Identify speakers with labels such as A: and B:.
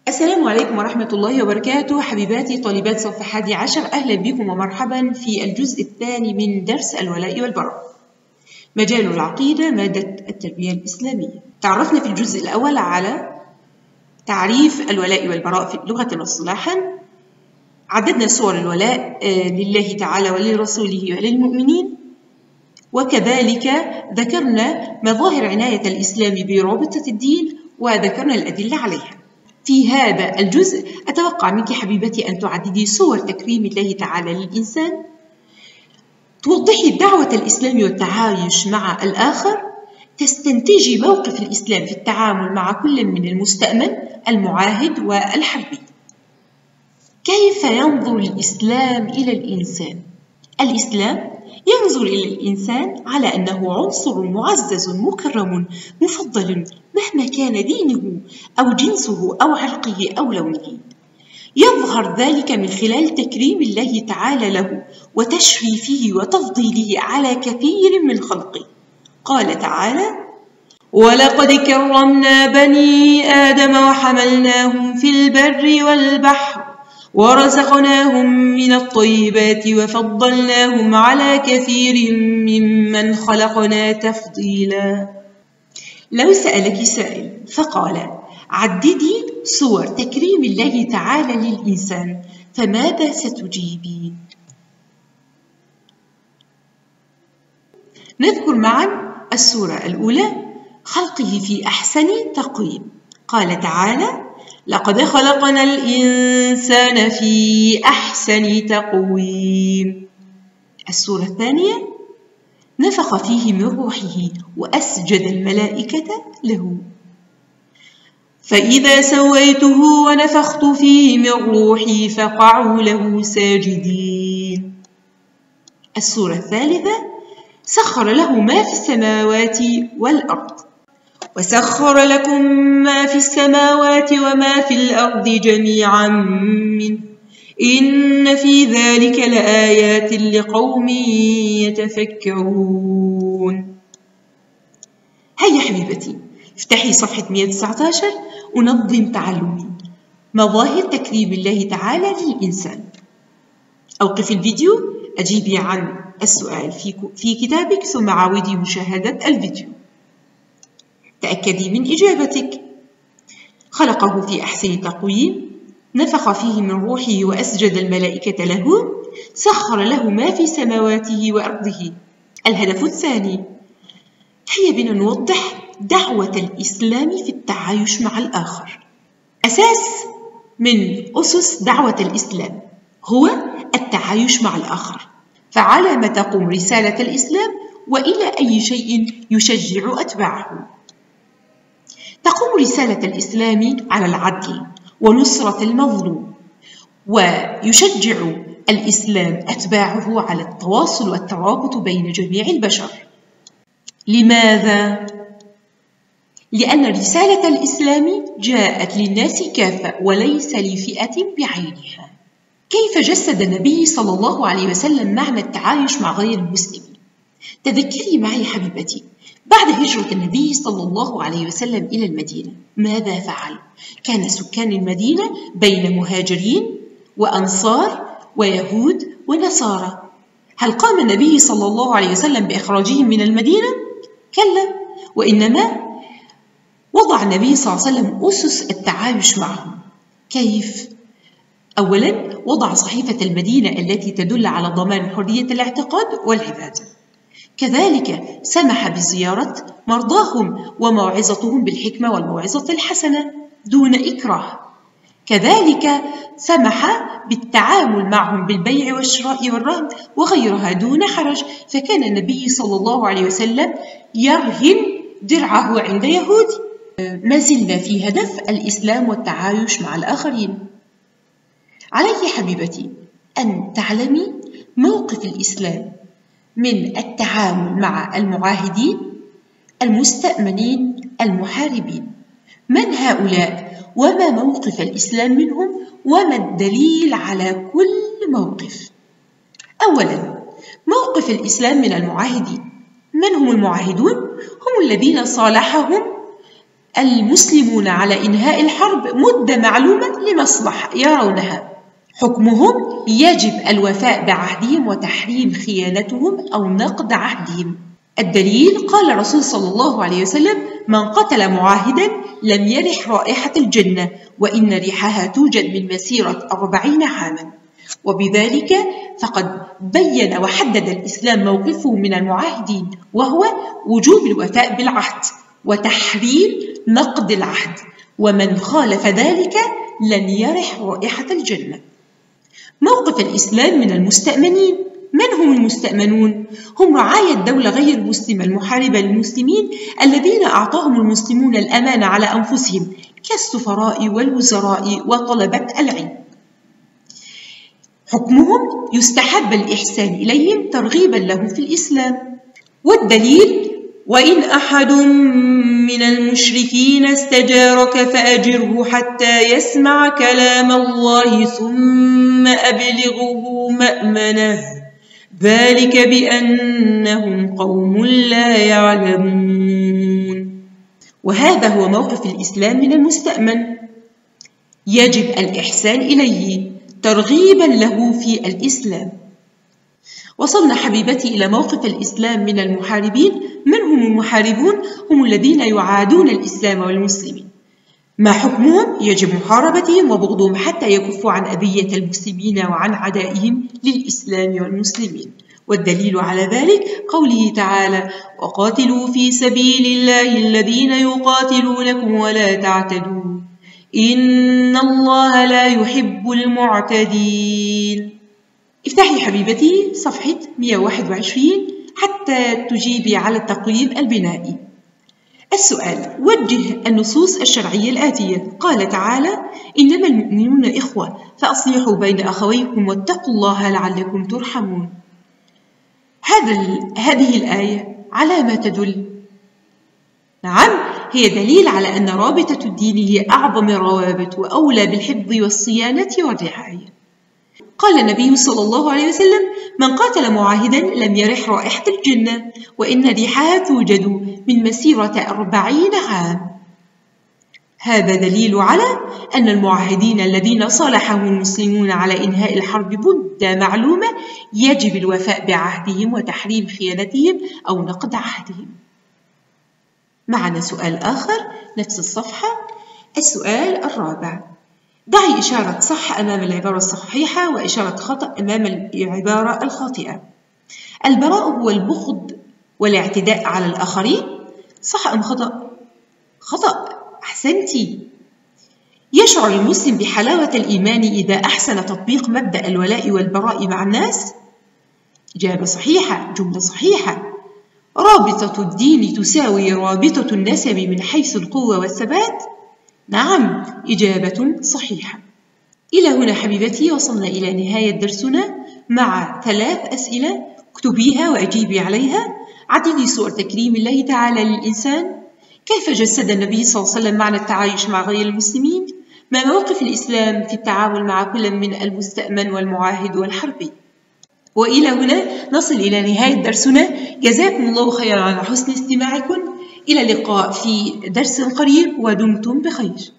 A: السلام عليكم ورحمة الله وبركاته. حبيباتي طالبات صف 11، أهلا بكم ومرحبا في الجزء الثاني من درس الولاء والبراء. مجال العقيدة، مادة التربية الإسلامية. تعرفنا في الجزء الأول على تعريف الولاء والبراء لغة واصطلاحا. عددنا صور الولاء لله تعالى ولرسوله وللمؤمنين، وكذلك ذكرنا مظاهر عناية الإسلام برابطة الدين وذكرنا الأدلة عليها. في هذا الجزء أتوقع منك حبيبتي أن تعددي صور تكريم الله تعالى للإنسان، توضحي دعوة الإسلام والتعايش مع الآخر، تستنتجي موقف الإسلام في التعامل مع كل من المستأمن المعاهد والحربي. كيف ينظر الإسلام إلى الإنسان؟ الإسلام ينظر إلى الإنسان على أنه عنصر معزز مكرم مفضل مهما كان دينه أو جنسه أو عرقه أو لونه. يظهر ذلك من خلال تكريم الله تعالى له وتشريفه وتفضيله على كثير من خلقه. قال تعالى: ولقد كرمنا بني آدم وحملناهم في البر والبحر ورزقناهم من الطيبات وفضلناهم على كثير ممن خلقنا تفضيلا. لو سألك سائل فقال: عددي صور تكريم الله تعالى للإنسان، فماذا ستجيبين؟ نذكر معا الصورة الأولى: خلقه في أحسن تقويم. قال تعالى: لقد خلقنا الإنسان في أحسن تقويم. الصورة الثانية: نفخ فيه من روحه وأسجد الملائكة له. فإذا سويته ونفخت فيه من روحي فقعوا له ساجدين. الصورة الثالثة: سخر له ما في السماوات والأرض. وسخر لكم ما في السماوات وما في الأرض جميعا منه إن في ذلك لآيات لقوم يتفكرون. هيا حبيبتي افتحي صفحة 119 ونظم تعلمي مظاهر تكريم الله تعالى للإنسان. أوقفي الفيديو، أجيبي عن السؤال في كتابك ثم عاودي مشاهدة الفيديو. تأكدي من إجابتك. خلقه في أحسن تقويم، نفخ فيه من روحه وأسجد الملائكة له، سخر له ما في سماواته وأرضه. الهدف الثاني: هيا بنا نوضح دعوة الإسلام في التعايش مع الآخر. أساس من أسس دعوة الإسلام هو التعايش مع الآخر، فعلى ما تقوم رسالة الإسلام وإلى أي شيء يشجع أتباعه. تقوم رسالة الإسلام على العدل ونصرة المظلوم، ويشجع الإسلام أتباعه على التواصل والترابط بين جميع البشر. لماذا؟ لأن رسالة الإسلام جاءت للناس كافة وليس لفئة بعينها. كيف جسد النبي صلى الله عليه وسلم معنى التعايش مع غير المسلمين؟ تذكري معي حبيبتي، بعد هجرة النبي صلى الله عليه وسلم إلى المدينة ماذا فعل؟ كان سكان المدينة بين مهاجرين وأنصار ويهود ونصارى. هل قام النبي صلى الله عليه وسلم بإخراجهم من المدينة؟ كلا، وإنما وضع النبي صلى الله عليه وسلم أسس التعايش معهم. كيف؟ أولا وضع صحيفة المدينة التي تدل على ضمان حرية الاعتقاد والعبادة. كذلك سمح بزيارة مرضاهم وموعظتهم بالحكمة والموعظة الحسنة دون إكراه. كذلك سمح بالتعامل معهم بالبيع والشراء والرهن وغيرها دون حرج، فكان النبي صلى الله عليه وسلم يرهن درعه عند يهودي. ما زلنا في هدف الإسلام والتعايش مع الآخرين. عليك حبيبتي أن تعلمي موقف الإسلام من التعامل مع المعاهدين المستأمنين المحاربين. من هؤلاء وما موقف الإسلام منهم وما الدليل على كل موقف؟ أولا موقف الإسلام من المعاهدين. من هم المعاهدون؟ هم الذين صالحهم المسلمون على إنهاء الحرب مدة معلومة لمصلحة يرونها. حكمهم يجب الوفاء بعهدهم وتحريم خيانتهم أو نقض عهدهم. الدليل قال الرسول صلى الله عليه وسلم: من قتل معاهدا لم يرح رائحة الجنة وإن ريحها توجد من مسيرة 40 عاما. وبذلك فقد بين وحدد الإسلام موقفه من المعاهدين، وهو وجوب الوفاء بالعهد وتحريم نقض العهد، ومن خالف ذلك لن يرح رائحة الجنة. موقف الإسلام من المستأمنين. من هم المستأمنون؟ هم رعايا الدولة غير المسلمة المحاربة للمسلمين الذين أعطاهم المسلمون الأمان على أنفسهم كالسفراء والوزراء وطلبة العلم. حكمهم يستحب الإحسان إليهم ترغيبا لهم في الإسلام. والدليل: وإن أحد من المشركين استجارك فأجره حتى يسمع كلام الله ثم أبلغه مأمنه ذلك بأنهم قوم لا يعلمون. وهذا هو موقف الإسلام من المستأمن، يجب الإحسان إليه ترغيبا له في الإسلام. وصلنا حبيبتي إلى موقف الإسلام من المحاربين. من هم المحاربون؟ هم الذين يعادون الإسلام والمسلمين. ما حكمهم؟ يجب محاربتهم وبغضهم حتى يكفوا عن أذية المسلمين وعن عدائهم للإسلام والمسلمين. والدليل على ذلك قوله تعالى: وقاتلوا في سبيل الله الذين يقاتلونكم ولا تعتدوا إن الله لا يحب المعتدين. افتحي حبيبتي صفحة 121 حتى تجيبي على التقويم البنائي. السؤال: وجه النصوص الشرعية الآتية. قال تعالى: إنما المؤمنون إخوة فأصلحوا بين أخويكم واتقوا الله لعلكم ترحمون. هذه الآية على ما تدل؟ نعم، هي دليل على أن رابطة الدين هي أعظم الروابط وأولى بالحفظ والصيانة والرعاية. قال النبي صلى الله عليه وسلم: من قاتل معاهدا لم يرح رائحة الجنة وإن ريحها توجد من مسيرة 40 عام. هذا دليل على أن المعاهدين الذين صالحهم المسلمون على إنهاء الحرب مدة معلومة يجب الوفاء بعهدهم وتحريم خيانتهم أو نقض عهدهم. معنا سؤال آخر نفس الصفحة. السؤال الرابع: ضعي إشارة صح أمام العبارة الصحيحة وإشارة خطأ أمام العبارة الخاطئة. البراء هو البغض والاعتداء على الآخرين. صح أم خطأ؟ خطأ، أحسنتي. يشعر المسلم بحلاوة الإيمان إذا أحسن تطبيق مبدأ الولاء والبراء مع الناس. إجابة صحيحة، جملة صحيحة. رابطة الدين تساوي رابطة النسب من حيث القوة والثبات. نعم، إجابة صحيحة. إلى هنا حبيبتي وصلنا إلى نهاية درسنا مع 3 أسئلة، اكتبيها وأجيبي عليها. عددي صور تكريم الله تعالى للإنسان. كيف جسد النبي صلى الله عليه وسلم معنى التعايش مع غير المسلمين؟ ما موقف الإسلام في التعامل مع كل من المستأمن والمعاهد والحربي؟ وإلى هنا نصل إلى نهاية درسنا. جزاكم الله خيرا على حسن استماعكم. إلى اللقاء في درس قريب ودمتم بخير.